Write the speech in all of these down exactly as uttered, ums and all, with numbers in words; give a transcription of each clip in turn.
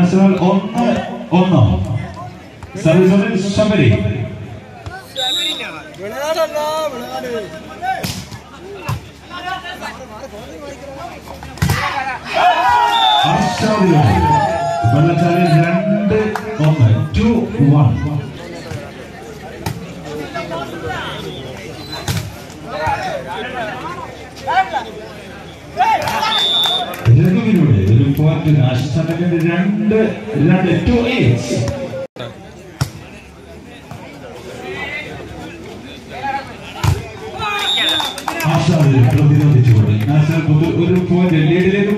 national ഒന്ന് ഒന്ന്. Service on Shabari. വെള്ളച്ചാലിൽ രണ്ട് ഒന്ന് ടു വൺ. രഘുവിലൂടെ ഒരു പോയിന്റ് നാഷണൽ രണ്ട് രണ്ട് ടു എയ്റ്റ്. പ്രതിരോധിച്ചുകൊണ്ട് നാഷണൽ ഒരു പോയിന്റ് ലീഡിലേക്ക്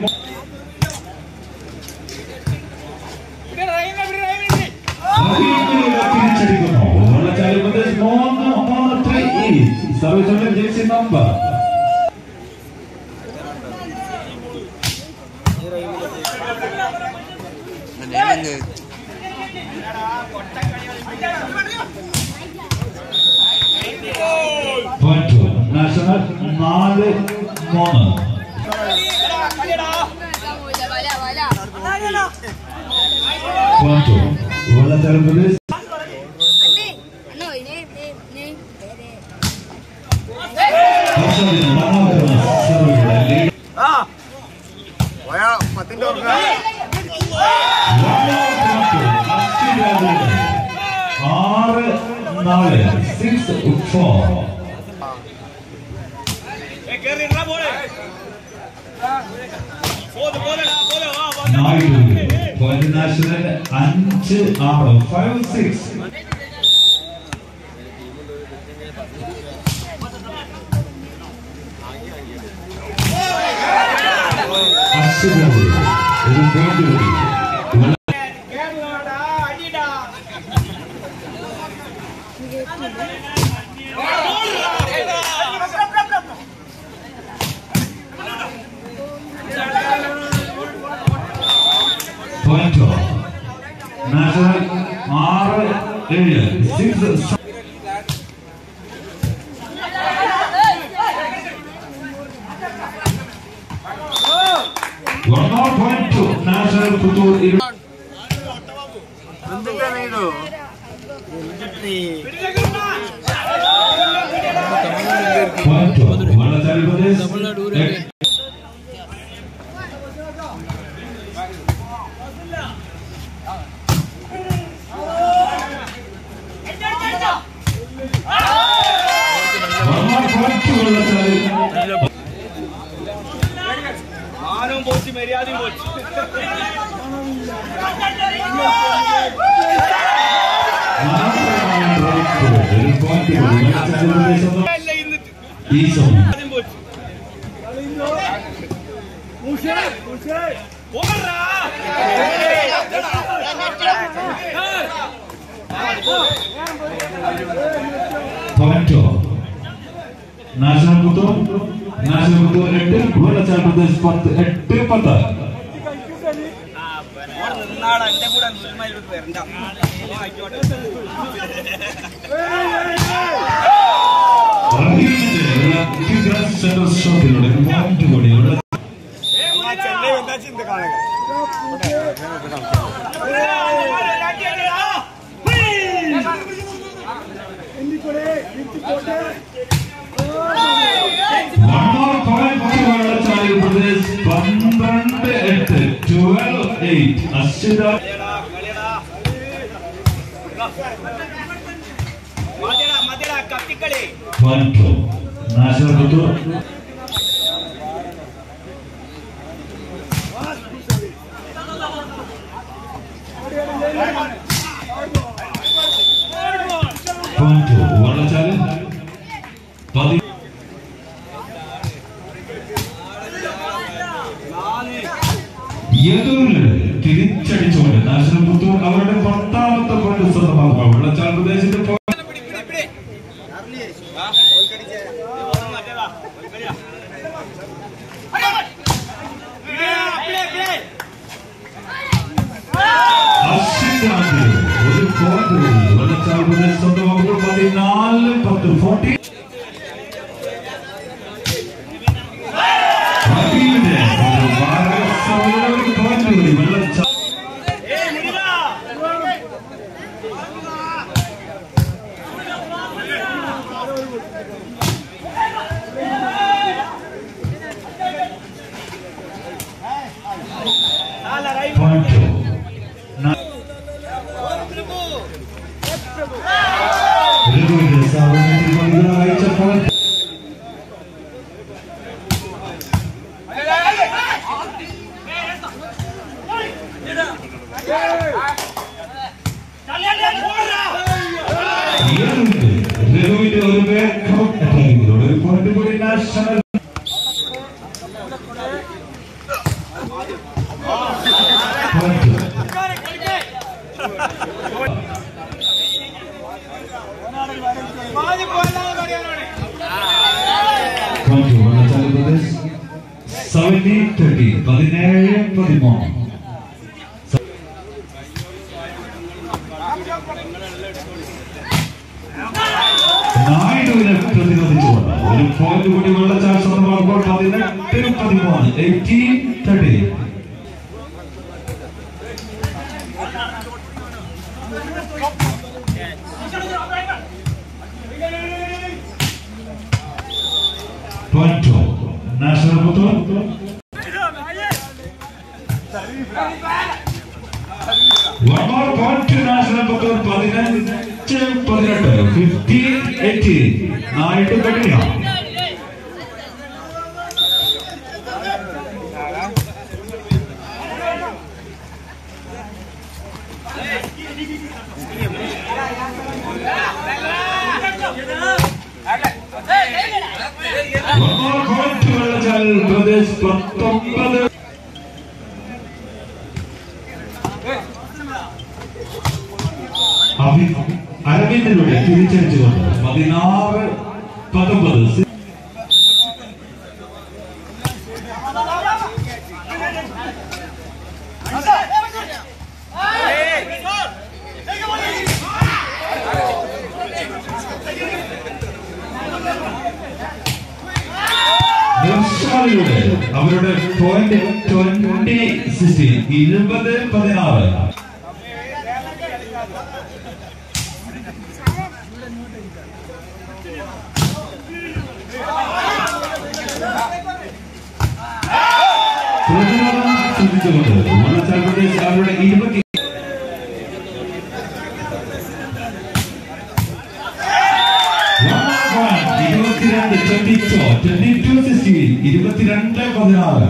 തിരിച്ചടിക്കുന്നു. വെള്ളച്ചാലി പ്രദേശ് മൂന്ന് മൂന്ന് three service jersey number National നാല് മൂന്ന്. വെള്ളച്ചാലി പ്രദേശ് ആറ് നാല് സിക്സ് ഫോർ. നാഷണൽ അഞ്ച് ആറ് ഫൈവ് സിക്സ്. ഒരു പോയിന്റ് കൂടി. നാഷണൽ ആറ് ഏഴ് six. one more point to national Puttur. Point to Vellachaali Pradesh. One more point to Vellachaali. പോച്ച് മര്യാദയും പോച്ച്. നാഷണൽ പുത്തൂർ നാഷണൽ പുത്തൂർ എട്ട് വെള്ളച്ചാൽ പ്രദേശ് പത്ത് എട്ട് പത്ത്. സെൻട്രൽ ഷോട്ടിലൂടെ പോയിന്റ് കൂടിയുള്ള പന്ത്രണ്ട് എട്ട് twelve eight. Ashwitha National Puthur Vellachaal പതി എതിരില് തിരിച്ചടിച്ചുകൊണ്ട് നാഷണൽ പുത്തൂർ അവരുടെ പത്താമത്തെ പോയിന്റ് സ്വന്തമാക്കുക. വെള്ളച്ചാൽ പ്രദേശത്തിന്റെ ഒരു പോയിന്റ് വെള്ളച്ചാൽ പ്രദേശം സ്വന്തമാക്കുക. പതിനാല് പത്ത് ഫോർട്ടി. Raheem രഘുവിന്റെ സാവധാനത്തിൽ പന്തുകൾ അയച്ചപ്പോൾ രഘുവിന്റെ ഒരു വേഗം അറ്റാക്കിലൂടെ ഒരു പോയിന്റ് കൂടി നാഷണൽ seventeen thirty പതിനേഴ് പതിമൂന്ന് നായിഡുവിനെ പ്രതിരോധിച്ചുകൊണ്ട് ഒരു പോയിന്റ് കൂടി വെള്ളച്ചാൽ സ്വന്തമാകുമ്പോൾ പതിനെട്ട് പതിമൂന്ന് eighteen thirty national putur one more point to national putur പതിനഞ്ച് പതിനെട്ട് fifteen eighteen നായിട്ട് കട്ടിയ പ്രദേശ് പത്തൊമ്പത് അരവിന്ദിലൂടെ തിരിച്ചടിച്ചുകൊണ്ട് പതിനാറ് പത്തൊമ്പത് അവരുടെ പോയിന്റ് ട്വന്റി സിക്സ്റ്റീൻ ഇരുപത് പതിനാറ് പ്രതിരോധം ശ്രദ്ധിച്ചുകൊണ്ട് അവരുടെ ഇരുപത്തി ഇരുപത്തിരണ്ട് twenty two twenty two sixteen ഇരുപത്തിരണ്ട് പതിനാറ്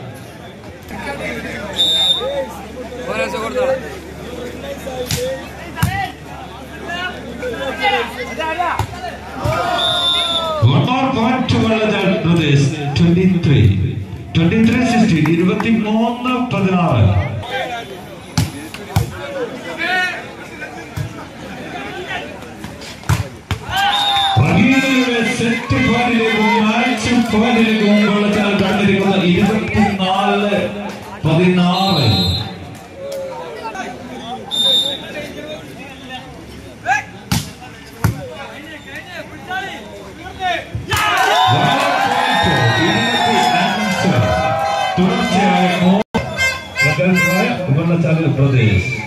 Pradesh twenty three twenty three sixteen ഇരുപത്തി മൂന്ന് പതിനാറ് സെറ്റ് പോയിന്റിലേക്കും മാച്ച് പോയിന്റിലേക്കും വെള്ളച്ചാൽ കണ്ടിരിക്കുന്ന ഇരുപത്തിനാല് പതിനാറ് തുടർച്ചയായ വെള്ളച്ചാൽ പ്രദേശ്